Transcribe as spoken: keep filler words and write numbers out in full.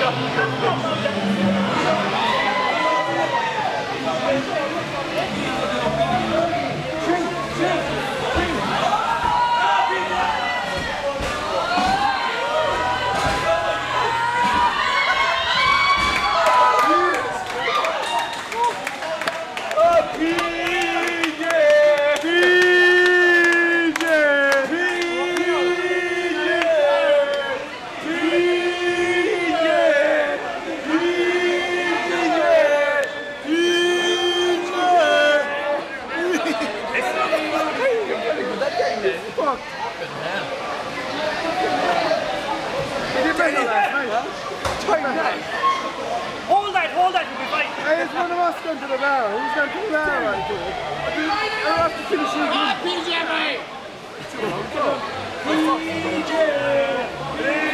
Hold that, hold that, you'll be fine. Hey, it's one of us going to the barrel. Who's going to the barrel right here? I have to finish it. P J, mate! P J!